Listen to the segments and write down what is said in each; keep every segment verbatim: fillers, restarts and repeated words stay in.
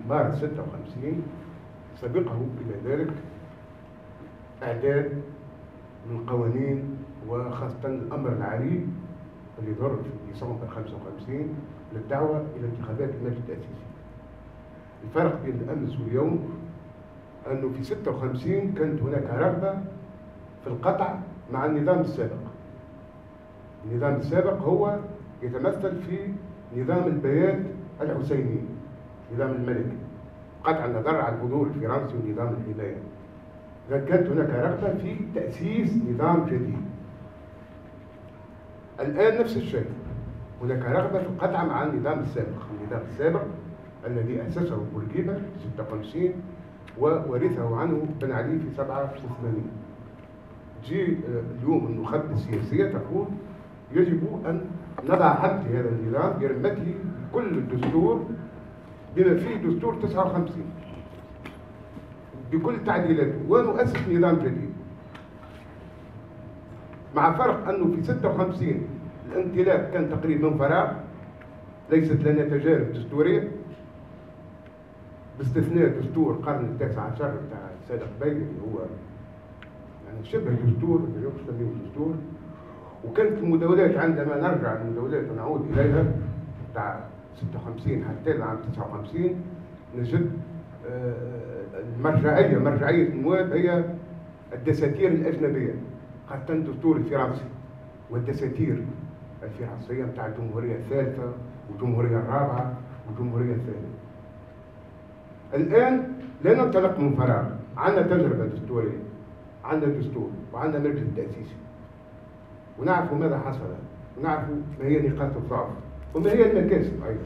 مارس ستة وخمسين سبقه إلى ذلك إعداد من قوانين، وخاصة الأمر العريض اللي ظهر في ديسمبر خمسة وخمسين للدعوة إلى انتخابات المجلس التأسيسي. الفرق بين الأمس واليوم أنه في ستة وخمسين كانت هناك رغبة في القطع مع النظام السابق. النظام السابق هو يتمثل في نظام البيات الحسيني، نظام الملكي، قطع النظر عن الحضور الفرنسي ونظام الحماية. كانت هناك رغبة في تأسيس نظام جديد. الآن نفس الشيء، هناك رغبة في القطع مع النظام السابق، النظام السابق الذي أسسه بورقيبة في ستة وخمسين وورثه عنه بن علي في سبعة وثمانين. تجي اليوم النخب السياسية تقول يجب أن نضع حد لهذا النظام برمته كل الدستور بما فيه دستور تسعة وخمسين بكل تعديلاته، ونؤسس نظام جديد. مع فرق أنه في ستة وخمسين الانقلاب كان تقريبا فراغ، ليست لنا تجارب دستورية باستثناء دستور القرن التاسع عشر بتاع السيد قبيل اللي هو يعني شبه دستور، ما يسميه دستور. وكانت المداولات عندما نرجع للمداولات ونعود إليها بتاع ستة وخمسين حتى العام تسعة وخمسين نجد المرجعية مرجعية النواب هي الدساتير الأجنبية، خاصة الدستور الفرنسي والدساتير الفرنسية بتاع الجمهورية الثالثة والجمهورية الرابعة والجمهورية الثانية. الآن لا ننطلق من فراغ، عندنا تجربة دستورية، عندنا دستور وعندنا مجلس تأسيسي، ونعرف ماذا حصل، ونعرف ما هي نقاط الضعف وما هي المكاسب أيضا.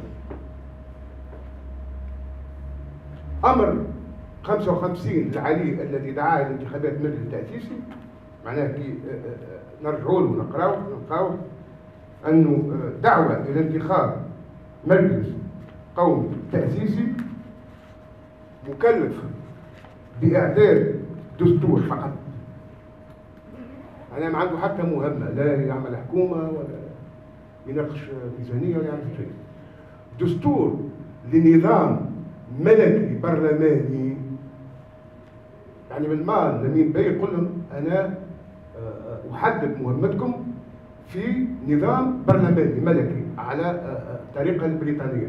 أمر خمسة وخمسين العلي الذي دعا إلى انتخابات مجلس التأسيسي معناه كي نرجعوا له ونقراو نلقاو أنه دعوة إلى انتخاب مجلس قومي تأسيسي مكلف بإعداد دستور فقط. أنا ما عنده حتى مهمة، لا يعمل حكومة ولا يناقش ميزانية ولا يعمل شيء. دستور لنظام ملكي برلماني، يعني بالمال لمين بي يقول لهم أنا أحدد مهمتكم في نظام برلماني ملكي على الطريقة البريطانية.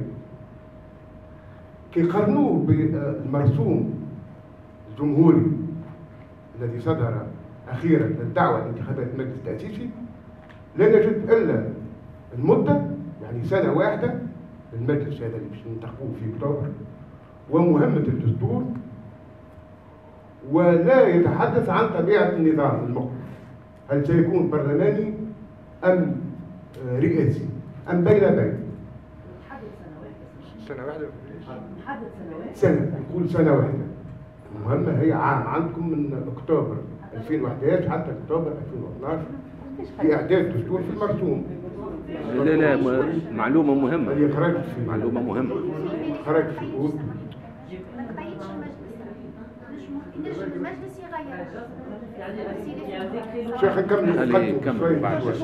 كي قارنوه بالمرسوم الجمهوري الذي صدر أخيرا للدعوة لانتخابات المجلس التأسيسي لا نجد إلا المدة، يعني سنة واحدة المجلس هذا اللي باش ننتخبوه في أكتوبر، ومهمة الدستور، ولا يتحدث عن طبيعة النظام المقبل، هل سيكون برلماني أم رئاسي أم بين بين. نحدد سنة واحدة. سنة واحدة؟ نحدد سنة واحدة. سنة، نقول سنة واحدة. المهمة هي عام، عندكم من أكتوبر ألفين وأحد عشر حتى أكتوبر ألفين واثناشر في إعداد دستور في المرسوم. لا لا معلومة مهمة. اللي خرجت في معلومة مهمة. خرجت في الأول. ما تقيدش المجلس، نجم المجلس يغير. شيخ نكمل خلي نكمل بعد شوي.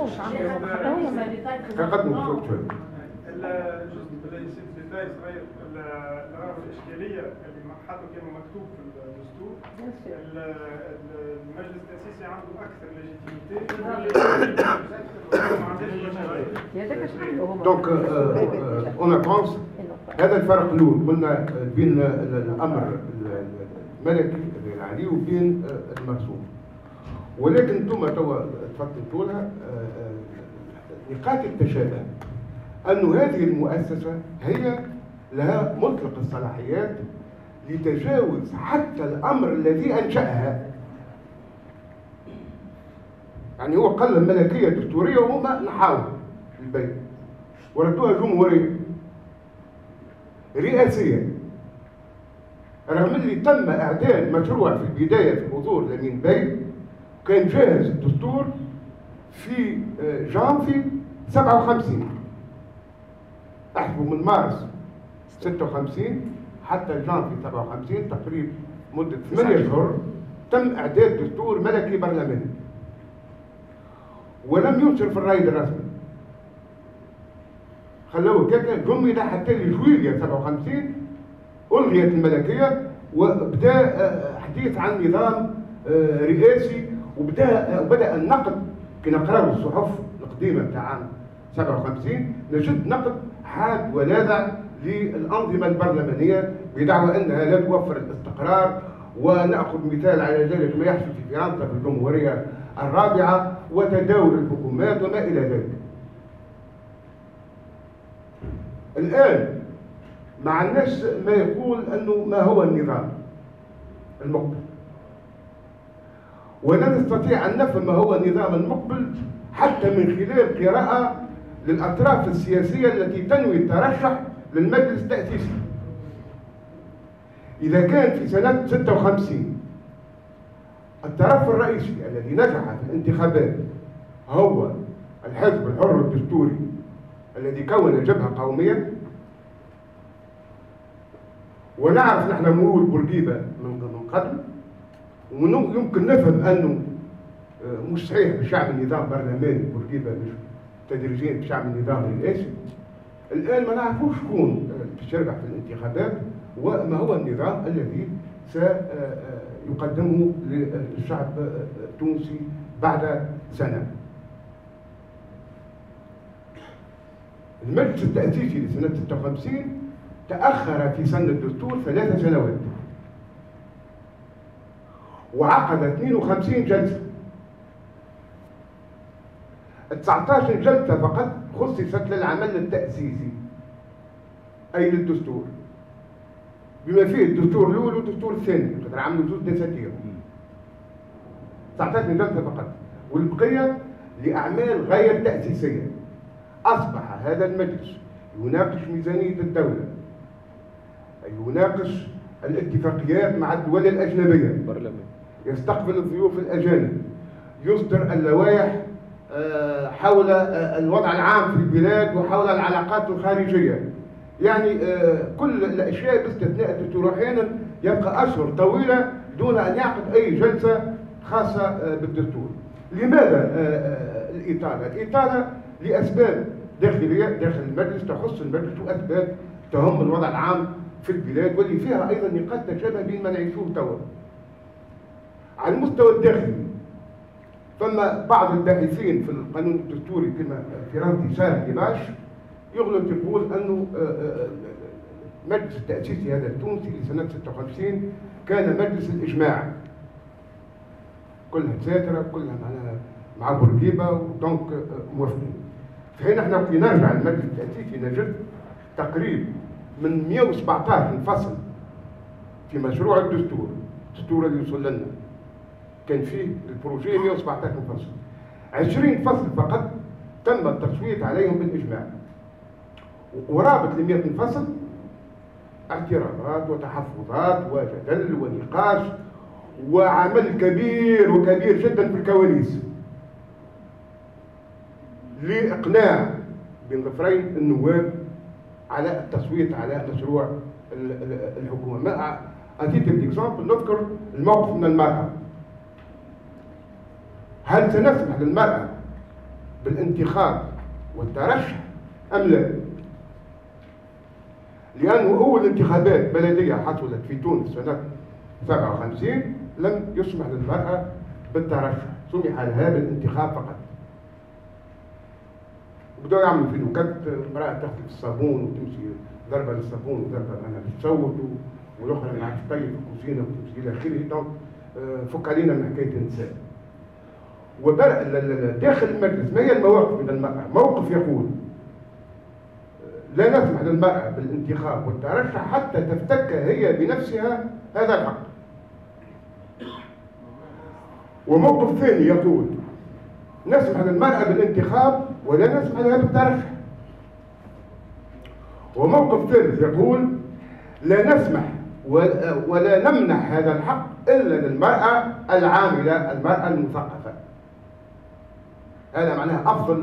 نقدموا شوي شوي. الجزء بدا يصير ديتاي صغير، الرغبه الاشكاليه اللي حطوا كانوا مكتوب في الدستور. المجلس التاسيسي عنده اكثر ليجيتيميتي دونك اون افونس. هذا الفرق الاول قلنا بين الامر الملكي العلي وبين المرسوم. ولكن انتم توا تفضلتوا لها نقاط التشابه، أن هذه المؤسسة هي لها مطلق الصلاحيات لتجاوز حتى الأمر الذي أنشأها. يعني هو قال ملكية دستورية وهم نحاول البيت وردوها جمهورية رئاسية، رغم اللي تم إعداد مشروع في البداية في حضور لمين بي، كان جاهز الدستور في جانفي سبعة وخمسين، احسبوا من مارس ستة وخمسين حتى جانفي سبعة وخمسين تقريبا مدة ثمانية اشهر تم اعداد دستور ملكي برلماني ولم ينشر في الرائد الرسمي. خلوه كده جمد حتى لجويليا سبعة وخمسين ألغيت الملكية وبدا حديث عن نظام رئاسي، وبدا وبدا النقد كي نقراو الصحف القديمة بتاع عام سبعة وخمسين نجد نقد حاد ولاذع للأنظمة البرلمانية بدعوى أنها لا توفر الاستقرار. ونأخذ مثال على ذلك ما يحدث في فرنسا في الجمهورية الرابعة وتداول الحكومات وما إلى ذلك. الآن مع الناس ما يقول أنه ما هو النظام المقبل، ولا نستطيع أن نفهم ما هو النظام المقبل حتى من خلال قراءة للأطراف السياسية التي تنوي الترشح للمجلس التأسيسي. إذا كان في سنة ستة وخمسين الطرف الرئيسي الذي نجح في الانتخابات هو الحزب الحر الدستوري الذي كون جبهة قومية، ونعرف نحن مرور بورقيبة من قبل، ويمكن نفهم أنه مش صحيح بشعب النظام برلماني بورقيبة مش تدريجيا بشعب النظام الرئاسي. الآن ما نعرفوش شكون تشربح في الانتخابات وما هو النظام الذي سيقدمه للشعب التونسي بعد سنة. المجلس التأسيسي لسنة ستة وخمسين تأخر في سن الدستور ثلاث سنوات وعقد اثنين وخمسين جلسة. تسعة عشر جلسة فقط خصصت للعمل التأسيسي أي للدستور، بما فيه الدستور الأول والدستور الثاني، قد عملوا زوج دساتير. تسعة عشر جلسة فقط، والبقية لأعمال غير تأسيسية. أصبح هذا المجلس يناقش ميزانية الدولة، يناقش الاتفاقيات مع الدول الأجنبية، يستقبل الضيوف الأجانب، يصدر اللوائح حول الوضع العام في البلاد وحول العلاقات الخارجية. يعني كل الأشياء باستثناء الدستور. أحيانا يبقى أشهر طويلة دون أن يعقد أي جلسة خاصة بالدستور. لماذا الإطالة؟ الإطالة لأسباب داخلية داخل المجلس تخص المجلس وأسباب تهم الوضع العام في البلاد، واللي فيها أيضا نقاط تشابه بين ما نعيشوه توا. على المستوى الداخلي فما بعض الباحثين في القانون الدستوري كما فرنسي سار ديماش يغلط يقول أنه المجلس التأسيسي هذا التونسي لسنة ستة وخمسين كان مجلس الإجماع، كلها تساترة كلها معناها مع بورقيبة ودونك موافقين. في حين احنا كي نرجع المجلس التأسيسي نجد تقريب من مئة وسبعة عشر فصل في مشروع الدستور، الدستور اللي وصل لنا كان فيه البروجي مئة وسبعة عشر فصل، عشرين فصل فقط تم التصويت عليهم بالإجماع، وقرابة ل مئة فصل اعتراضات وتحفظات وجدل ونقاش وعمل كبير وكبير جدا في الكواليس لإقناع بين ظفرين النواب على التصويت على مشروع الحكومة. ما أعطيت الإكزامبل نذكر الموقف من المرأة. هل سنسمح للمرأة بالانتخاب والترشح أم لا؟ لأنه أول انتخابات بلدية حصلت في تونس سنة سبعة وخمسين لم يسمح للمرأة بالترشح، سمح لها بالانتخاب فقط. بدأوا يعملوا في نكت، امرأة تاخذ الصابون وتمشي ضربة للصابون وضربة أنا بتصوت والأخرى ما عادش تطيب في الكوزينة وتمشي إلى آخره. دونك فك علينا من حكاية النساء. داخل المجلس ما هي المواقف من المرأة؟ موقف يقول لا نسمح للمرأة بالانتخاب والترشح حتى تفتك هي بنفسها هذا الحق. وموقف ثاني يقول نسمح للمرأة بالانتخاب ولا نسمح لها بالترشح. وموقف ثالث يقول لا نسمح ولا نمنح هذا الحق إلا للمرأة العاملة، المرأة المثقفة. هذا معناها أفضل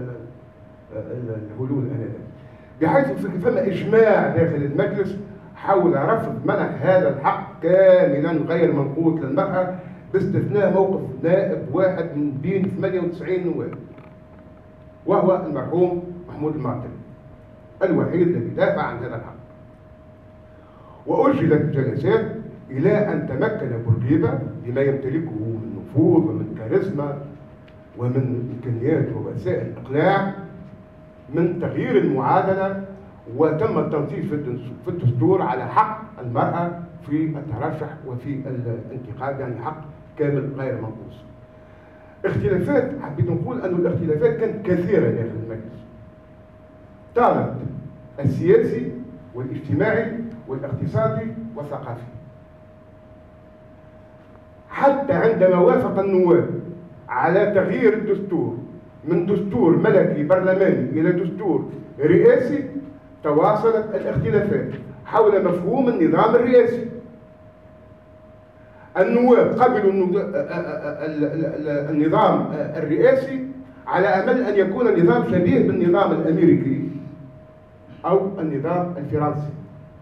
الحلول آنذاك، بحيث فما إجماع داخل المجلس حول رفض منح هذا الحق كاملا غير منقوط للمرأة، باستثناء موقف نائب واحد من بين ثمانية وتسعين نواب، وهو المرحوم محمود المعتمد الوحيد الذي دافع عن هذا الحق. وأجلت الجلسات إلى أن تمكن بورقيبة بما يمتلكه من نفوذ ومن كاريزما ومن إمكانيات ووسائل إقناع من تغيير المعادلة، وتم التنصيص في الدستور على حق المرأة في الترشح وفي الانتخاب، يعني حق كامل غير منقوص. اختلافات، حبيت نقول أن الاختلافات كانت كثيرة داخل المجلس، طالت السياسي والاجتماعي والاقتصادي والثقافي، حتى عندما وافق النواب على تغيير الدستور من دستور ملكي برلماني إلى دستور رئاسي تواصلت الاختلافات حول مفهوم النظام الرئاسي. النواب قبلوا النظام الرئاسي على أمل أن يكون النظام شبيه بالنظام الأمريكي أو النظام الفرنسي،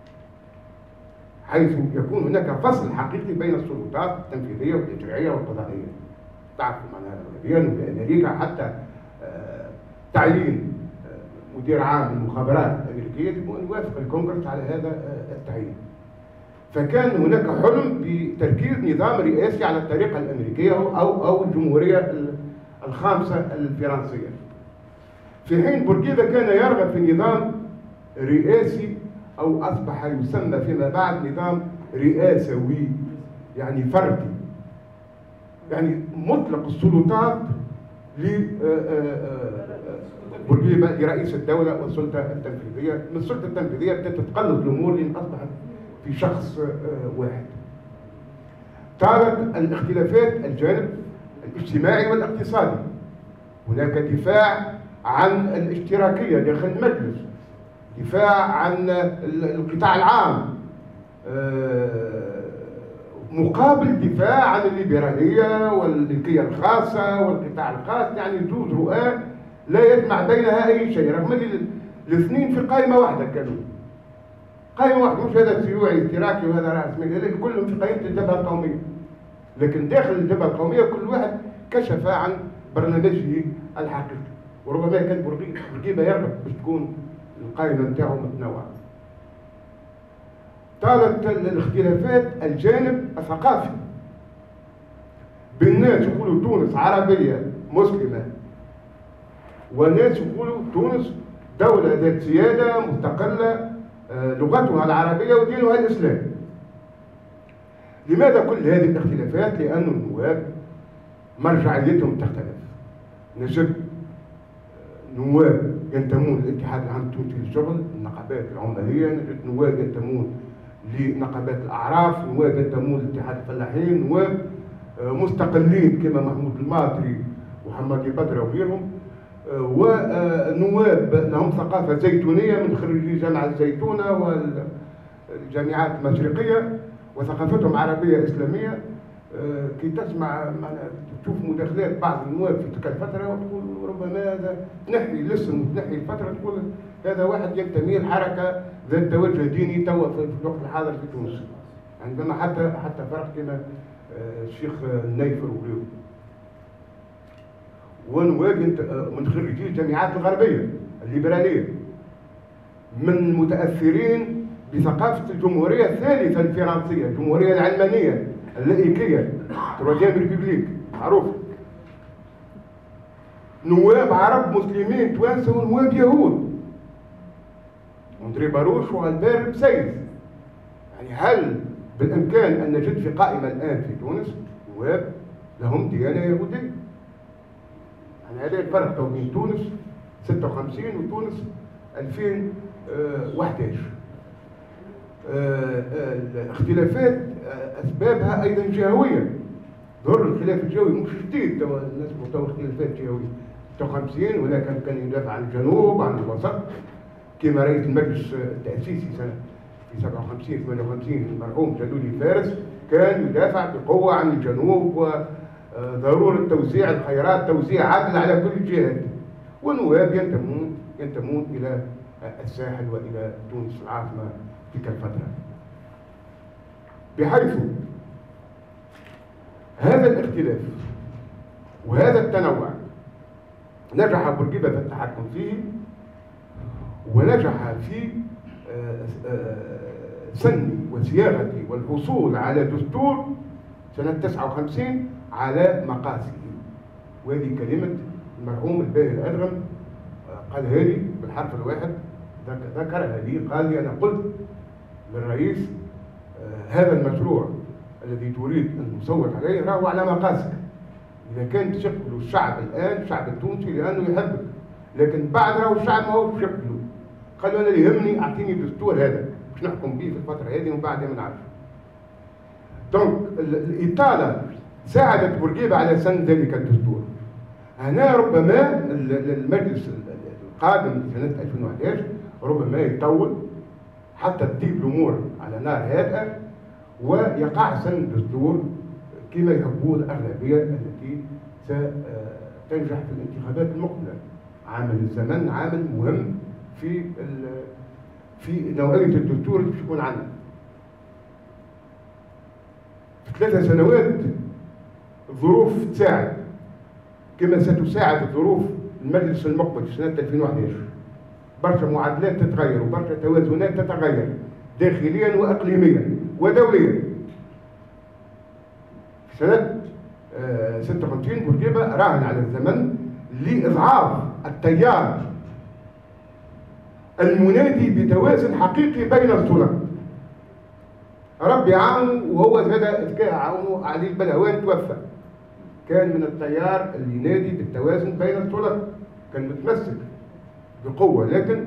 حيث يكون هناك فصل حقيقي بين السلطات التنفيذية والتشريعية والقضائية. تعرفوا معناها غالبيا في أمريكا حتى تعيين مدير عام للمخابرات الأمريكية يوافق الكونغرس على هذا التعيين. فكان هناك حلم بتركيز نظام رئاسي على الطريقة الأمريكية أو أو الجمهورية الخامسة الفرنسية، في حين بورقيبة كان يرغب في نظام رئاسي أو أصبح يسمى فيما بعد نظام رئاسوي، يعني فردي، يعني مطلق السلطات لبورقيبة لرئيس الدولة والسلطة التنفيذية. من السلطة التنفيذية بدأت تتقلص الأمور لأن أصبحت في شخص واحد. طالت الاختلافات الجانب الاجتماعي والاقتصادي، هناك دفاع عن الاشتراكية داخل المجلس، دفاع عن القطاع العام مقابل دفاع عن الليبرالية والملكية الخاصة والقطاع الخاص، يعني زوج رؤى لا يجمع بينها أي شيء، رغم أن الاثنين في قائمة واحدة كانوا قائمة واحدة، مش هذا شيوعي اشتراكي وهذا رأسمالي، كلهم في قائمة الجبهة القومية، لكن داخل الجبهة القومية كل واحد كشف عن برنامجه الحقيقي، وربما كان بورقيبة يرغب باش تكون القائمة نتاعو متنوعة. طالت الاختلافات الجانب الثقافي، بالناس يقولوا تونس عربية مسلمة، وناس يقولوا تونس دولة ذات سيادة مستقلة لغتها العربية ودينها الإسلام. لماذا كل هذه الاختلافات؟ لأن النواب مرجعيتهم تختلف. نجد نواب ينتمون للاتحاد العام التونسي للشغل، النقابات العمالية، نجد نواب ينتمون لنقابات الأعراف، نواب ينتمون لاتحاد الفلاحين، نواب مستقلين كما محمود الماطري وحمادي البدرة وغيرهم، ونواب لهم ثقافة زيتونية من خريجي جامعة الزيتونة والجامعات المشرقية، وثقافتهم عربية إسلامية. كي تسمع تشوف مداخلات بعض النواب في تلك الفترة وتقول ربما هذا تنحي الاسم وتنحي الفترة، تقول هذا واحد ينتمي لحركة ذات توجه ديني توا في الوقت الحاضر في تونس. عندما حتى حتى فرق كما الشيخ النيفر وغيره. ونواب من خريجي الجامعات الغربية الليبرالية، من متأثرين بثقافة الجمهورية الثالثة الفرنسية، الجمهورية العلمانية اللائكية، تروازيام ريبوبليك معروف. نواب عرب مسلمين توانسة ونواب يهود، أندري باروش وألبير بسيد. يعني هل بالإمكان أن نجد في قائمة الآن في تونس نواب لهم ديانة يهودية؟ يعني هذا الفرق بين تونس ستة وخمسين وتونس ألفين وأحد عشر. الاختلافات أسبابها أيضا جهوية، ظهر الخلاف الجهوي مش جديد، توا الناس تو اختلافات جهوية. ستة وخمسين هناك كان يدافع عن الجنوب عن الوسط، كما رئيس المجلس التأسيسي سنة في سبعة وخمسين ثمانية وخمسين المرحوم جلولي فارس كان يدافع بقوة عن الجنوب وضرورة توزيع الخيرات توزيع عادل على كل الجهات. ونواب ينتمون ينتمون إلى الساحل وإلى تونس العاصمة تلك الفترة، بحيث هذا الاختلاف وهذا التنوع نجح بورقيبة في التحكم فيه، ونجح في سني وصياغته والحصول على دستور سنة تسعة وخمسين على مقاسه. وهذه كلمة المرحوم الباهي الأدغم قالها لي بالحرف الواحد، ذكرها لي، قال لي أنا قلت للرئيس آه هذا المشروع الذي تريد أن تصوت عليه راهو على مقاسك. إذا كان تشكل الشعب الآن الشعب التونسي لأنه يحبك، لكن بعد راهو الشعب ما هو تشكله. قال له أنا اللي يهمني أعطيني الدستور هذا باش نحكم به في الفترة هذه ومن بعد ما نعرف. دونك الإطالة ساعدت بورقيبة على سن ذلك الدستور. هنا ربما المجلس القادم سنة ألفين وأحد عشر ربما يطول حتى تطيب الأمور على نار هادئة ويقع سن الدستور كما يحبوه الأغلبية التي ستنجح في الانتخابات المقبلة. عامل الزمن عامل مهم في في نوعية الدستور اللي تكون عندنا. في ثلاثة سنوات الظروف تساعد كما ستساعد الظروف المجلس المقبل في سنة ألفين وأحد عشر. برشا معادلات تتغير وبرشا توازنات تتغير داخليا وإقليميا ودوليا. في سنة ستة وخمسين بورقيبة راهن على الزمن لإضعاف التيار المنادي بتوازن حقيقي بين السلطات. ربي عاونه وهو هذا ذكاء عاونه علي البلهوان توفى. كان من التيار اللي ينادي بالتوازن بين السلطات، كان متمسك بقوة، لكن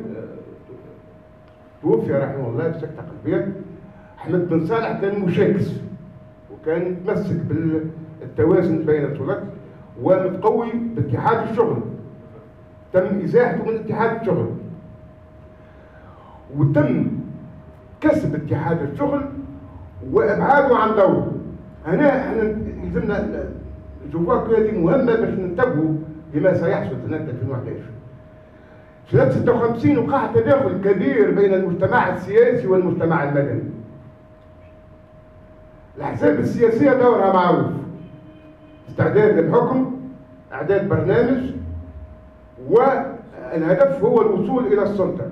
توفي رحمه الله بسكتة قلبية. أحمد بن صالح كان مشاكس وكان متمسك بالتوازن بين السلطات ومتقوي باتحاد الشغل. تم إزاحته من اتحاد الشغل وتم كسب اتحاد الشغل وابعاده عن دوره. هنا احنا لازمنا جواك هذه مهمه باش ننتبهوا لما سيحصل سنه ألفين وأحد عشر. سنه ستة وخمسين وقع تداخل كبير بين المجتمع السياسي والمجتمع المدني. الاحزاب السياسيه دورها معروف، استعداد للحكم، اعداد برنامج، والهدف هو الوصول الى السلطه.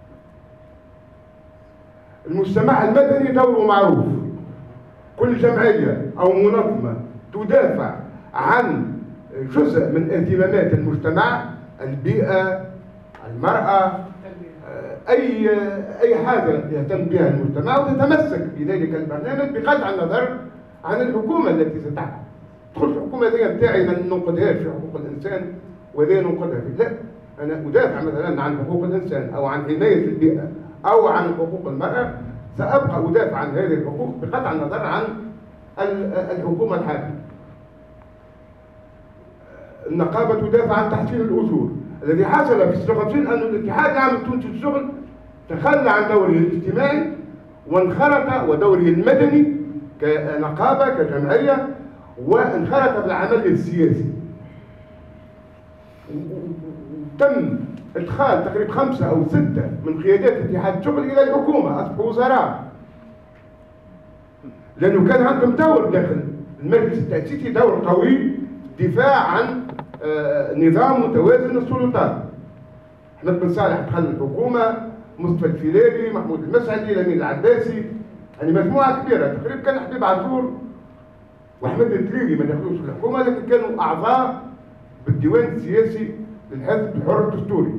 المجتمع المدني دوره معروف، كل جمعية أو منظمة تدافع عن جزء من اهتمامات المجتمع، البيئة، المرأة، أي أي حاجة يهتم بها المجتمع وتتمسك بذلك البرنامج بقطع النظر عن الحكومة التي ستحكم. تقول الحكومة هذه بتاعي ما ننقدهاش في حقوق الإنسان وذي ننقدها فيه، لا، أنا أدافع مثلا عن حقوق الإنسان أو عن حماية البيئة أو عن حقوق المرأة، سأبقى أدافع عن هذه الحقوق بقطع النظر عن الحكومة الحاكمة. النقابة تدافع عن تحسين الأجور. الذي حصل في ستة وخمسين أن الاتحاد العام التونسي للشغل تخلى عن دوره الاجتماعي وانخرط ودوره المدني كنقابة كجمعية وانخرط بالعمل السياسي. تم ادخال تقريبا خمسه او سته من قيادات اتحاد الشغل الى الحكومه، اصبحوا وزراء. لانه كان عندهم دور داخل المجلس التاسيسي، دور قوي دفاع عن نظام متوازن السلطات. احمد بن صالح دخل الحكومه، مصطفى الفيلالي، محمود المسعدي، لمين العباسي، يعني مجموعه كبيره. تقريبا كان حبيب عاشور واحمد الدليلي ما دخلوش في الحكومه، لكن كانوا اعضاء بالديوان السياسي للحزب الحر الدستوري.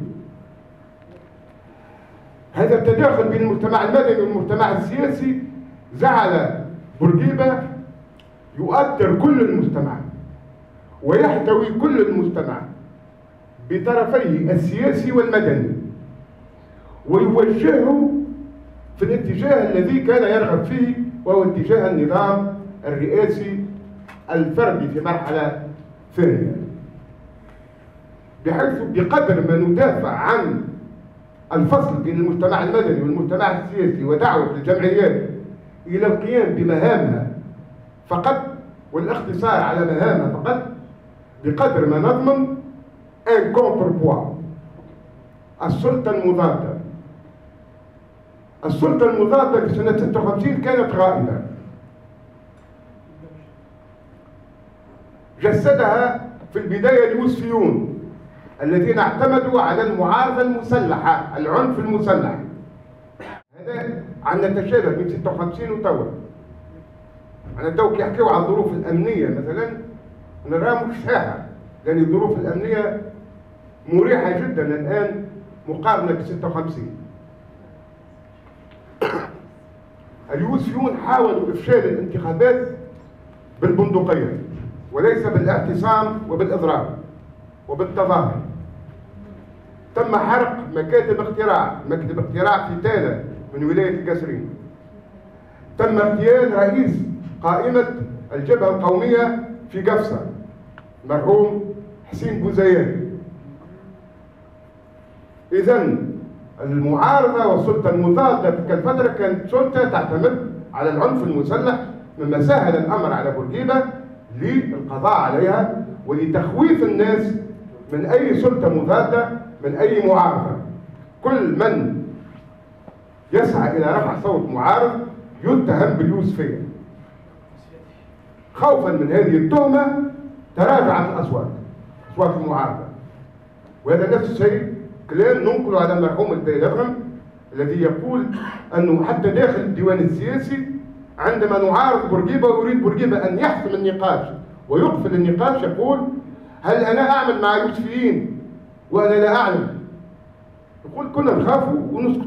هذا التداخل بين المجتمع المدني والمجتمع السياسي جعل بورقيبة يؤثر كل المجتمع ويحتوي كل المجتمع بطرفيه السياسي والمدني ويوجهه في الاتجاه الذي كان يرغب فيه، وهو اتجاه النظام الرئاسي الفردي في مرحلة ثانية، بحيث بقدر ما ندافع عن الفصل بين المجتمع المدني والمجتمع السياسي ودعوة الجمعيات إلى القيام بمهامها فقط والاختصار على مهامها فقط، بقدر ما نضمن ان كونتر بوا. السلطة المضادة السلطة المضادة في سنة ستة وخمسين كانت غائبة، جسدها في البداية اليوسفيون الذين اعتمدوا على المعارضة المسلحة، العنف المسلح. هذا عندنا تشابه بين ستة وخمسين وتوا. أنا تو كي يحكيو على الظروف الأمنية مثلا نرى مش صحيحة، لأن الظروف الأمنية مريحة جدا الآن مقارنة ب ستة وخمسين. اليوسفيون حاولوا إفشال الانتخابات بالبندقية وليس بالاعتصام وبالإضراب وبالتظاهر. تم حرق مكاتب اختراع، مكتب اختراع في تالة من ولاية القصرين. تم اغتيال رئيس قائمة الجبهة القومية في قفصة مرحوم حسين بوزيان. إذن المعارضة والسلطة المضادة في تلك الفترة كانت سلطة تعتمد على العنف المسلح، مما سهل الأمر على بورقيبة للقضاء عليها ولتخويف الناس من أي سلطة مضادة من أي معارضة. كل من يسعى إلى رفع صوت معارض يتهم باليوسفية. خوفا من هذه التهمة تراجعت الأصوات، أصوات المعارضة. وهذا نفس الشيء كلام ننقله على المرحوم البيلغم الذي يقول أنه حتى داخل الديوان السياسي عندما نعارض بورقيبة ويريد بورقيبة أن يحسم النقاش ويقفل النقاش يقول: هل أنا أعمل مع يوسفيين وأنا لا أعلم؟ يقول كنا نخاف ونسكت.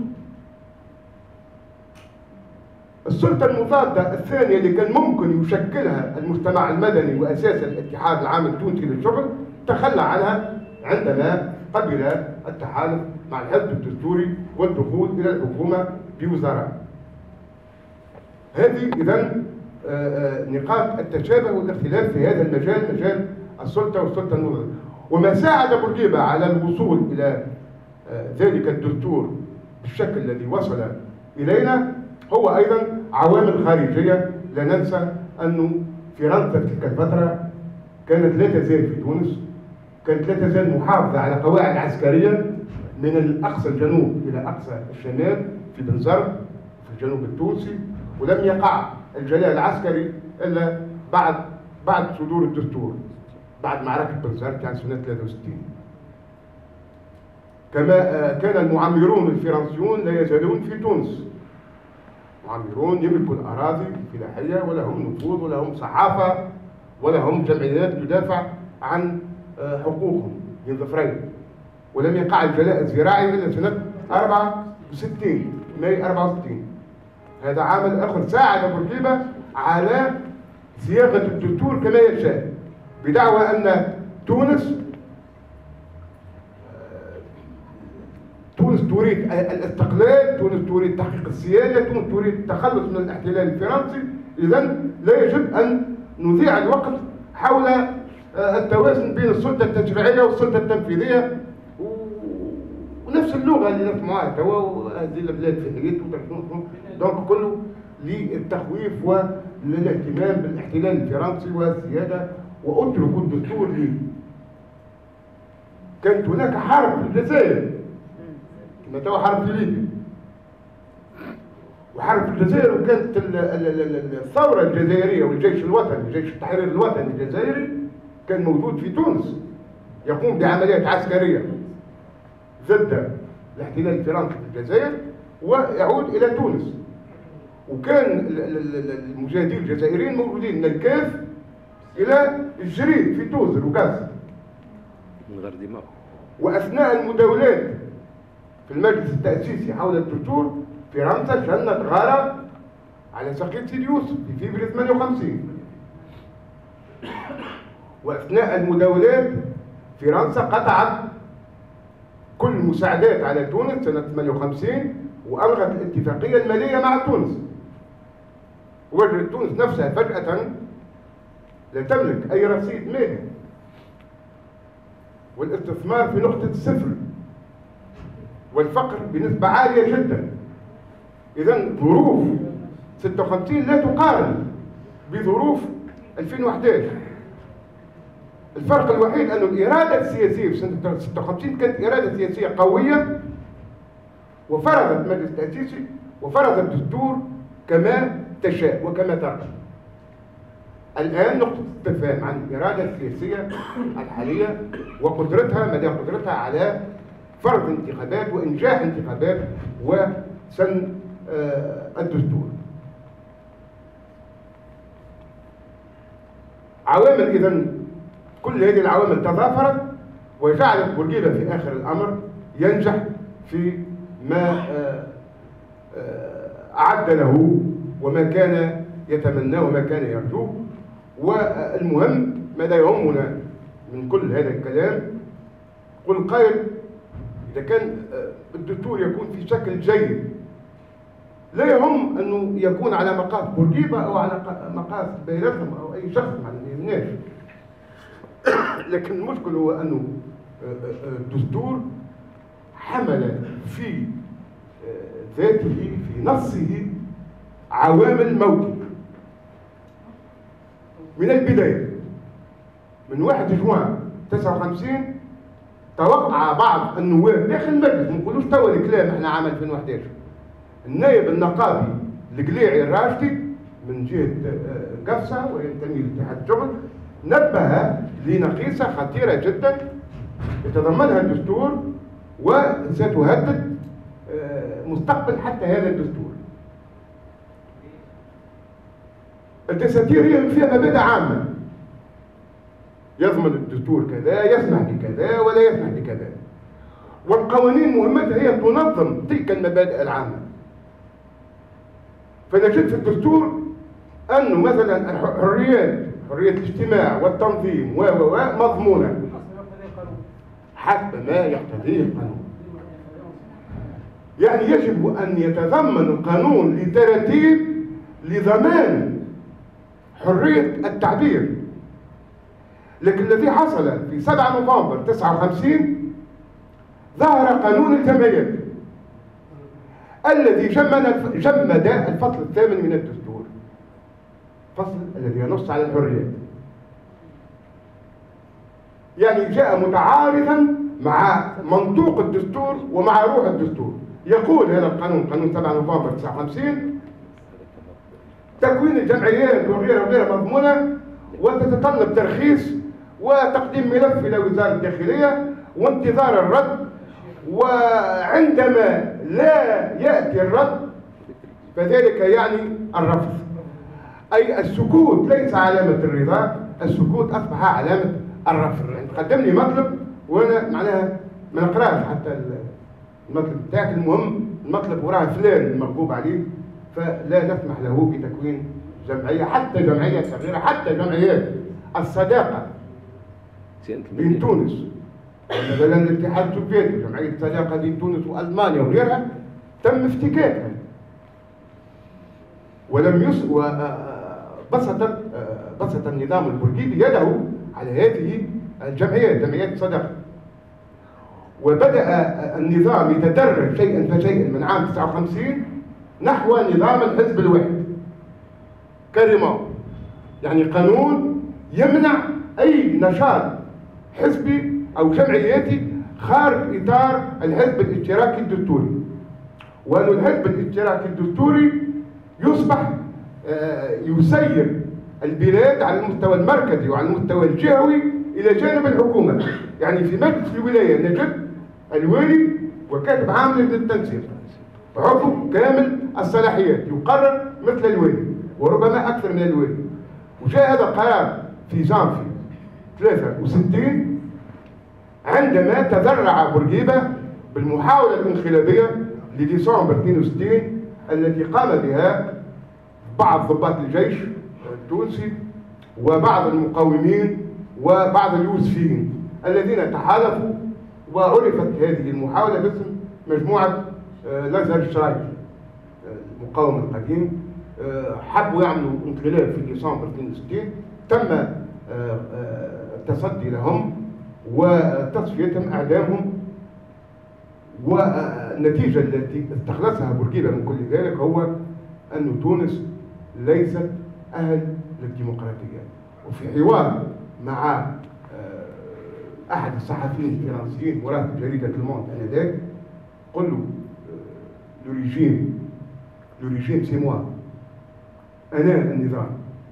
السلطة المضادة الثانية اللي كان ممكن يشكلها المجتمع المدني وأساسا الاتحاد العام التونسي للشغل تخلى عنها عندما قبل التحالف مع الحزب الدستوري والدخول إلى الحكومة بوزراء. هذه إذن نقاط التشابه والاختلاف في هذا المجال، مجال السلطة والسلطة المضادة. وما ساعد بورقيبة على الوصول إلى ذلك الدستور بالشكل الذي وصل إلينا هو أيضا عوامل خارجية. لا ننسى أنه فرنسا في تلك الفترة كانت لا تزال في تونس، كانت لا تزال محافظة على قواعد عسكرية من الأقصى الجنوب إلى أقصى الشمال في بنزرت في الجنوب التونسي، ولم يقع الجلاء العسكري إلا بعد بعد صدور الدستور، بعد معركة بنزرت يعني سنة ثلاثة وستين. كما كان المعمرون الفرنسيون لا يزالون في تونس، معمرون يملكوا الأراضي الفلاحية ولهم نفوذ ولهم صحافة ولهم جمعيات تدافع عن حقوقهم من ظفرين. ولم يقع الجلاء الزراعي إلا سنة أربعة وستين، ماي أربعة وستين. هذا عامل آخر ساعد بورقيبة على صياغة الدستور كما يشاء، بدعوى أن تونس تونس تريد الاستقلال، تونس تريد تحقيق السيادة، تونس تريد التخلص من الاحتلال الفرنسي. إذن لا يجب أن نضيع الوقت حول التوازن بين السلطة التشريعية والسلطة التنفيذية، ونفس اللغة اللي نسمعوها توا وهذه البلاد في حياته دونك كله للتخويف وللاهتمام بالاحتلال الفرنسي والسيادة واتركوا الدستور لي. كانت هناك حرب في الجزائر كما توا حرب في ليبيا وحرب في الجزائر، وكانت الثورة الجزائرية والجيش الوطني جيش التحرير الوطني الجزائري كان موجود في تونس يقوم بعمليات عسكرية ضد الاحتلال الفرنسي في الجزائر ويعود إلى تونس. وكان المجاهدين الجزائريين موجودين من الكاف إلى الجريد في توزر وقاس من غير دماغ. وأثناء المداولات في المجلس التأسيسي حول الدستور فرنسا شنت غارة على سقيط سيدي يوسف في فبراير ثمانية وخمسين. وأثناء المداولات فرنسا قطعت كل المساعدات على تونس سنة ثمانية وخمسين وألغت الاتفاقية المالية مع تونس. وجدت تونس نفسها فجأة لا تملك أي رصيد مالي والاستثمار في نقطة الصفر والفقر بنسبة عالية جدا. إذن ظروف ستة وخمسين لا تقارن بظروف ألفين وأحد عشر. الفرق الوحيد أن الإرادة السياسية في سنة ستة وخمسين كانت إرادة سياسية قوية وفرضت مجلس تأسيسي وفرضت الدستور كما تشاء وكما ترغب. الآن نقطة استفهام عن الإرادة السياسية الحالية وقدرتها مدى قدرتها على فرض انتخابات وإنجاح انتخابات وسن الدستور. عوامل إذن كل هذه العوامل تضافرت وجعلت بورقيبة في آخر الأمر ينجح في ما أعد له وما كان يتمناه وما كان يرجوه. والمهم ما لا يهمنا من كل هذا الكلام، قل قائل إذا كان الدستور يكون في شكل جيد لا يهم أنه يكون على مقاس بورقيبة أو على مقاس بيرسم أو أي شخص، ما يهمناش. لكن المشكل هو أنه الدستور حمل في ذاته في نصه عوامل موت من البداية. من واحد جوان تسعة وخمسين توقع بعض النواب داخل المجلس، ما نقولوش توا الكلام احنا عام ألفين وأحد عشر، النائب النقابي القليعي الراشدي من جهة قفصة وينتمي لاتحاد الشغل نبه لنقيصة خطيرة جدا يتضمنها الدستور وستهدد مستقبل حتى هذا الدستور. الدساتير هي فيها مبادئ عامة، يضمن الدستور كذا، يسمح بكذا ولا يسمح بكذا، والقوانين مهمتها هي تنظم تلك المبادئ العامة. فنجد في الدستور أنه مثلا الحريات، حرية الاجتماع والتنظيم و و مضمونة حسب ما يقتضيه القانون. يعني يجب أن يتضمن القانون لترتيب لضمان حرية التعبير. لكن الذي حصل في سبعة نوفمبر تسعة وخمسين ظهر قانون الجمعيات الذي جمد جمد الفصل الثامن من الدستور، فصل الذي ينص على الحريات. يعني جاء متعارضا مع منطوق الدستور ومع روح الدستور. يقول هذا القانون، قانون سبعة نوفمبر تسعة وخمسين، تكوين الجمعيات وغيرها وغيرها مضمونة وتتطلب ترخيص وتقديم ملف إلى وزارة الداخلية وانتظار الرد، وعندما لا يأتي الرد فذلك يعني الرفض. أي السكوت ليس علامة الرضا، السكوت أصبح علامة الرفض. يعني تقدم لي مطلب وأنا معناها ما نقراش حتى المطلب بتاعك، المهم المطلب وراه فلان المغضوب عليه، فلا نسمح له بتكوين جمعية، حتى جمعية صغيرة، حتى جمعيات الصداقة بين تونس مثلا الاتحاد السوفيتي، جمعية الصداقة بين تونس وألمانيا وغيرها تم افتكاكها ولم يس بسط بسط النظام البورقيبي يده على هذه الجمعيات، جمعيات الصداقة. وبدأ النظام يتدرج شيئا فشيئا من عام تسعة وخمسين نحو نظام الحزب الواحد كريمون، يعني قانون يمنع أي نشاط حزبي أو جمعياتي خارج إطار الحزب الاشتراكي الدستوري، وأن الحزب الاشتراكي الدستوري يصبح يسير البلاد على المستوى المركزي وعلى المستوى الجهوي إلى جانب الحكومة. يعني في مجلس الولاية نجد الوالي وكاتب عام لجنة التنسيق عضو كامل الصلاحيات يقرر مثل الوالي وربما أكثر من الوالي. وجاء هذا القرار في جانفي ثلاثة وستين عندما تذرع بورقيبة بالمحاولة الانقلابية لديسمبر اثنين وستين التي قام بها بعض ضباط الجيش التونسي وبعض المقاومين وبعض اليوسفيين الذين تحالفوا، وعرفت هذه المحاولة باسم مجموعة لازر شرايف المقاوم القديم. حبوا يعملوا انقلاب في ديسمبر اثنين وستين، تم التصدي لهم وتصفيتهم، اعدامهم، والنتيجة التي استخلصها بورقيبة من كل ذلك هو أن تونس ليست أهل للديمقراطية. وفي حوار مع أحد الصحفيين الفرنسيين مراسل جريدة الموند آنذاك قل له لو ريجيم لو ريجيم سي موا، أنا النظام،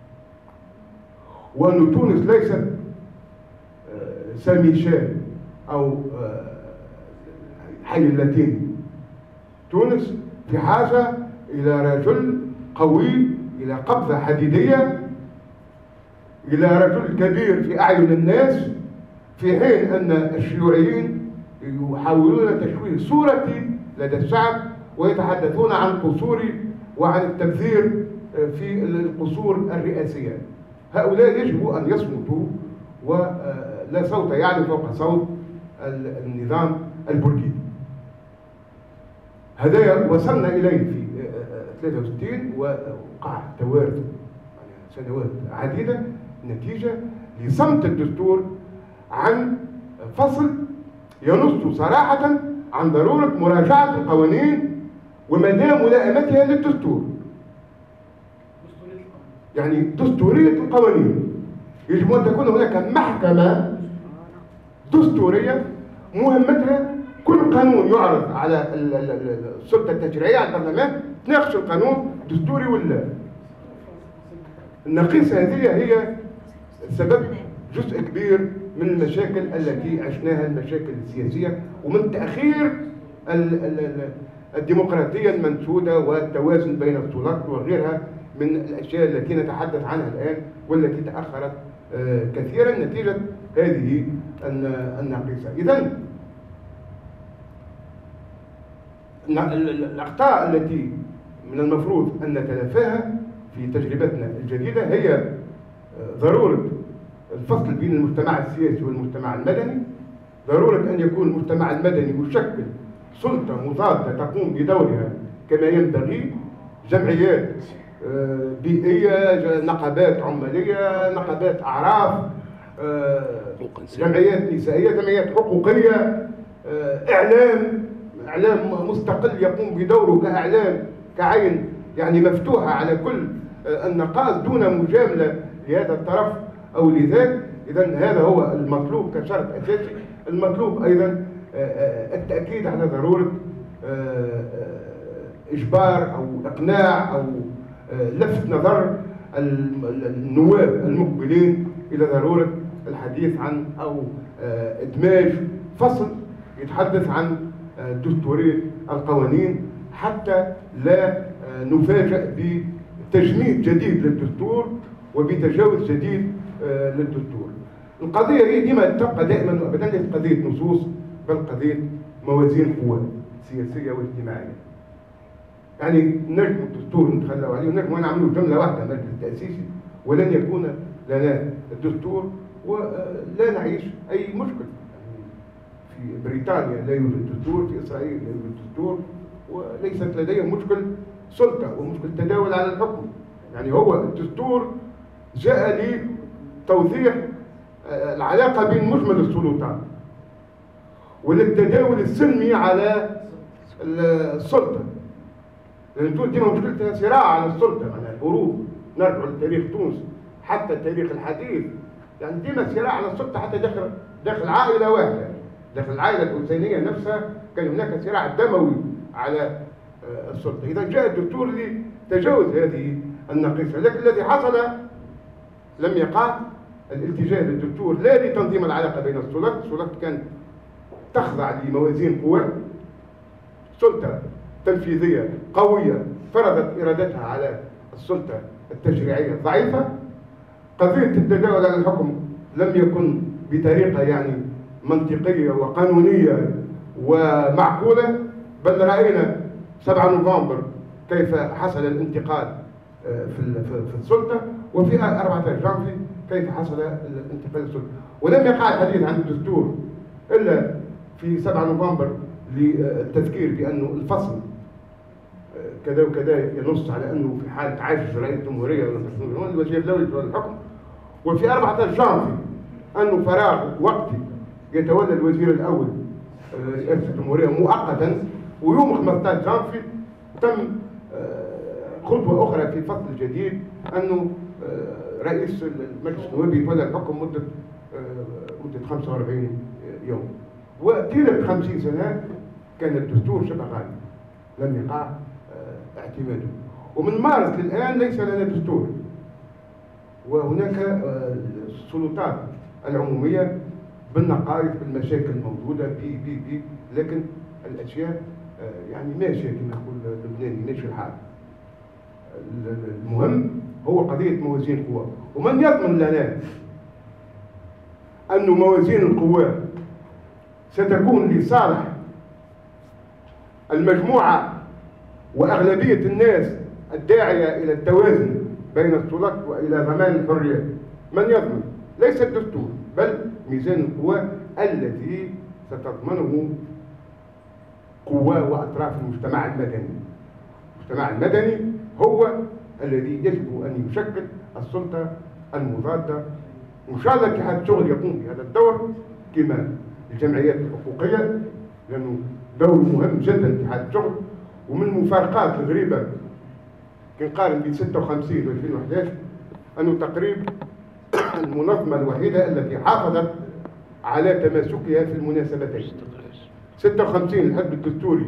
وأن تونس ليست سان ميشيل أو حي اللاتيني. تونس في حاجة إلى رجل قوي، إلى قبضة حديدية، إلى رجل كبير في أعين الناس، في حين أن الشيوعيين يحاولون تشويه صورتي لدى الشعب ويتحدثون عن قصوري وعن التبذير في القصور الرئاسية. هؤلاء يجب أن يصمتوا ولا صوت يعلو فوق صوت النظام البوركيني. هذا وصلنا إليه في ثلاثة وستين ووقع توارث يعني سنوات عديدة نتيجة لصمت الدستور عن فصل ينص صراحة عن ضرورة مراجعة القوانين ومدى ملائمتها للدستور. يعني دستورية القوانين، يجب أن تكون هناك محكمة دستورية مهمتها كل قانون يعرض على السلطة التشريعية على البرلمان تناقش القانون دستوري ولا. النقيصة هذه هي سبب جزء كبير من المشاكل التي عشناها، المشاكل السياسية، ومن تأخير الديمقراطية المنشودة والتوازن بين السلطات وغيرها من الأشياء التي نتحدث عنها الآن والتي تأخرت كثيرا نتيجة هذه النقيصة. إذن الأخطاء التي من المفروض أن نتلافاها في تجربتنا الجديدة هي ضرورة الفصل بين المجتمع السياسي والمجتمع المدني، ضرورة أن يكون المجتمع المدني يشكل سلطة مضادة تقوم بدورها كما ينبغي، جمعيات بيئية، نقابات عمالية، نقابات أعراف، جمعيات نسائية، جمعيات حقوقية، إعلام إعلام مستقل يقوم بدوره كإعلام كعين يعني مفتوحة على كل النقاط دون مجاملة لهذا الطرف أو لذاك. إذن هذا هو المطلوب كشرط أساسي. المطلوب أيضا التأكيد على ضرورة إجبار أو إقناع أو لفت نظر النواب المقبلين إلى ضرورة الحديث عن أو إدماج فصل يتحدث عن دستورية القوانين حتى لا نفاجأ بتجميد جديد للدستور وبتجاوز جديد للدستور. القضية هي ديما تبقى دائما وابدا ليست قضية نصوص بل قضية موازين قوى سياسية واجتماعية. يعني نجم الدستور نتخلوا عليه ونجم نعملوا جملة واحدة مجلس تأسيسي ولن يكون لنا الدستور ولا نعيش أي مشكل. في بريطانيا لا يوجد دستور، في إسرائيل لا يوجد دستور، وليست لديهم مشكل سلطة ومشكل تداول على الحكم. يعني هو الدستور جاء لتوضيح العلاقة بين مجمل السلطات وللتداول السلمي على السلطة. لأن تونس ديما مشكلتها صراع على السلطة، معناها الهروب، نرجع لتاريخ تونس حتى التاريخ الحديث، يعني ديما صراع على السلطة حتى داخل داخل عائلة واحدة، داخل العائلة الحسينية نفسها كان هناك صراع دموي على السلطة. إذا جاء الدستور لتجاوز هذه النقيصة، لكن الذي حصل لم يقع الاتجاه للدستور لا لتنظيم العلاقة بين السلطات، السلطات كانت تخضع لموازين قوى، سلطة تنفيذية قوية فرضت إرادتها على السلطة التشريعية ضعيفة. قضية التداول على الحكم لم يكن بطريقة يعني منطقية وقانونية ومعقولة، بل رأينا سبعة نوفمبر كيف حصل الانتقال في في السلطة، وفي أربعة عشر جانفي كيف حصل الانتقال للسلطة. ولم يقع الحديث عن الدستور إلا في سبعة نوفمبر للتذكير بأنه الفصل كذا وكذا ينص على أنه في حالة عجز رئيس الجمهورية ولا الوزير الدولي يتولى الحكم، وفي أربعة عشر جانفي أنه فراغ وقتي يتولى الوزير الأول رئيس الجمهورية مؤقتا، ويوم خمسة عشر جانفي تم خطوة أخرى في فصل جديد أنه رئيس المجلس النوابي يتولى الحكم مدة مدة خمسة وأربعين يوم. وطيلة خمسين سنة كان الدستور شبه غالي لم يقع اعتماده. ومن مارس للآن ليس لنا دستور، وهناك السلطات العمومية بالنقائص بالمشاكل الموجودة بي بي بي لكن الأشياء يعني ماشية كما يقول اللبناني ماشي الحال. المهم هو قضية موازين القوى، ومن يضمن لنا أن موازين القوى ستكون لصالح المجموعة وأغلبية الناس الداعية إلى التوازن بين السلطات وإلى ضمان الحريات. من يضمن؟ ليس الدستور بل ميزان القوى الذي ستضمنه قوى وأطراف المجتمع المدني. المجتمع المدني هو الذي يجب أن يشكل السلطة المضادة، وإن شاء الله اتحاد الشغل يقوم بهذا الدور كما الجمعيات الحقوقية، لأنه دور مهم جدا اتحاد الشغل. ومن المفارقات الغريبة كنقارن بين ستة وخمسين و ألفين وأحد عشر أنه تقريبا المنظمة الوحيدة التي حافظت على تماسكها في المناسبتين. ستة وخمسين الحزب الدستوري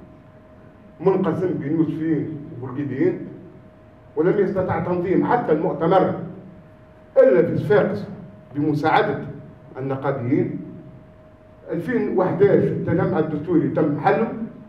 منقسم بين يوسفيين وبورقيبيين، ولم يستطع تنظيم حتى المؤتمر إلا في صفاقس بمساعدة النقابيين. ألفين وأحد عشر التجمع الدستوري تم حله.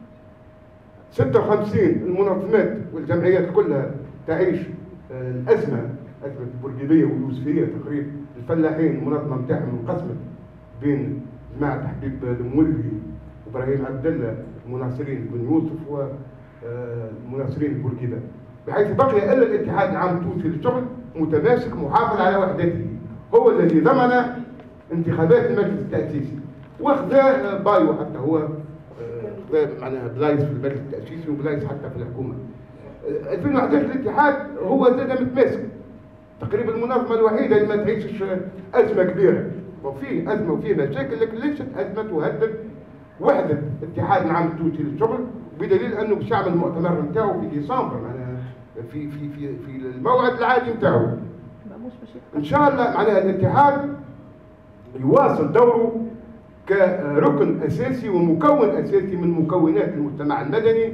ستة وخمسين المنظمات والجمعيات كلها تعيش الأزمة، أزمة البورقيبية واليوسفية تقريبا. الفلاحين المنظمة نتاعهم انقسمت بين جماعة حبيب المولي وإبراهيم عبد الله المناصرين بن يوسف والمناصرين البورقيبة، بحيث بقي إلا الاتحاد العام التونسي للشغل متماسك محافظ على وحدته، هو الذي ضمن انتخابات المجلس التأسيسي، وخذا بايو حتى هو خذا معناها بلايص في المجلس التأسيسي وبلايص حتى في الحكومة. ألفين وأحد عشر الاتحاد هو زاد متماسك، تقريبا المنظمة الوحيدة اللي ما تعيشش أزمة كبيرة، وفيه أزمة وفيه مشاكل لكن ليست أزمة تهدد وحدة الاتحاد العام التونسي للشغل، بدليل أنه باش يعمل المؤتمر نتاعو في ديسمبر معناها في في في في الموعد العادي نتاعو. إن شاء الله معناها الاتحاد يواصل دوره كركن أساسي ومكون أساسي من مكونات المجتمع المدني،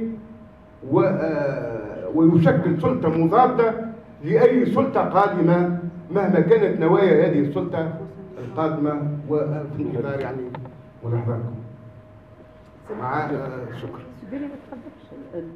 ويشكل سلطة مضادة لأي سلطة قادمة مهما كانت نوايا هذه السلطة القادمة، وفي انتظار يعني ملاحظاتكم. مع شكرا.